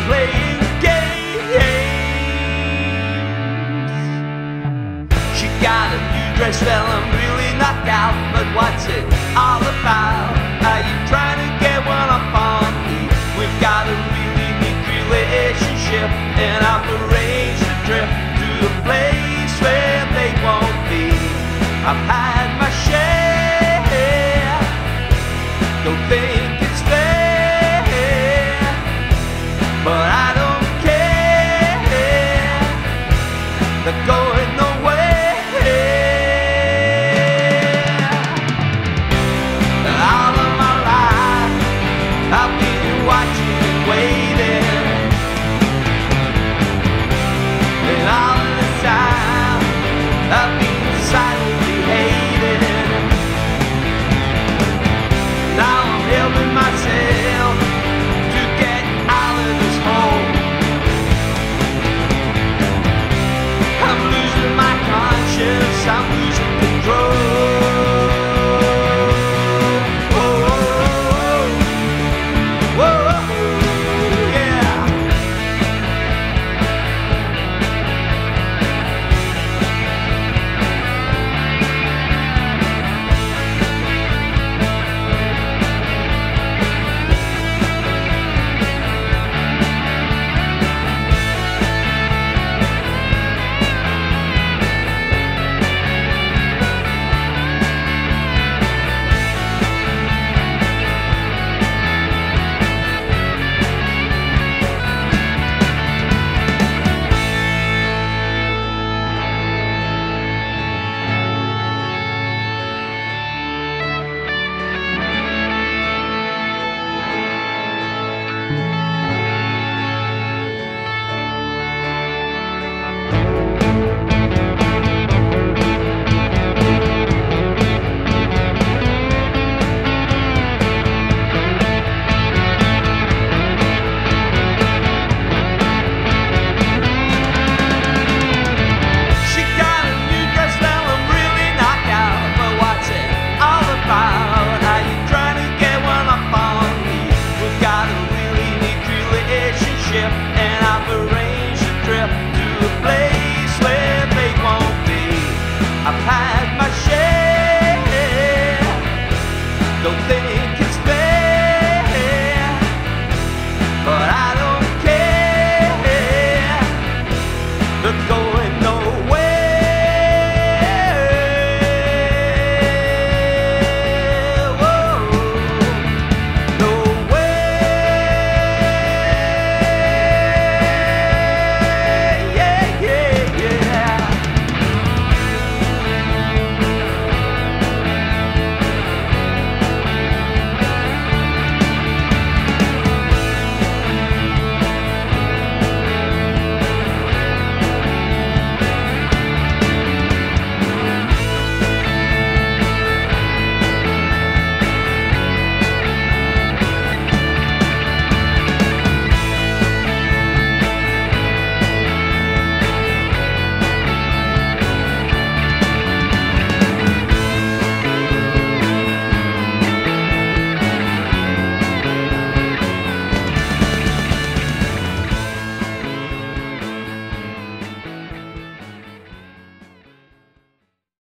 playing games. She got a new dress, well, I'm really knocked out. But what's it all about? Are you trying to get one up on me? We've got a really neat relationship, and I've arranged a trip to a place where they won't be. I've had my share. Don't think